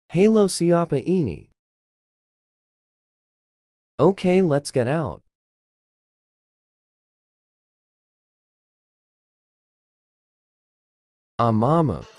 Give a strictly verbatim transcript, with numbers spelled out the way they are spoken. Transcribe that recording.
Halo siapa ini? Okay, let's get out. Ah, mama.